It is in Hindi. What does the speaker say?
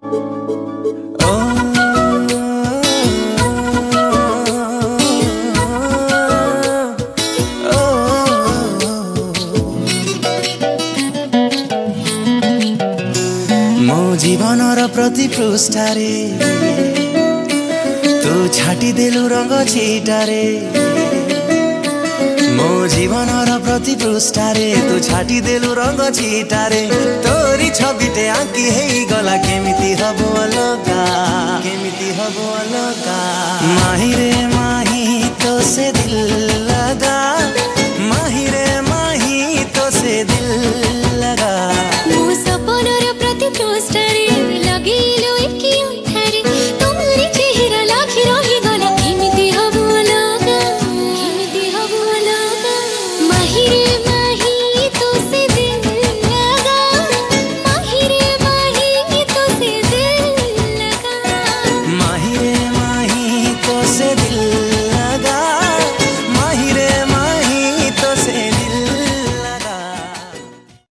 मो जीवनर प्रति पृष्ठारे तू छाटी देलु रंग छीटारे। मो जीवनर प्रति पृष्ठारे तू छाटी देलु रंग छीटारे। तोरी छबिटे आंकी हेई गला केमिति हबो अलगा, केमिति हबो अलगा। माहिरे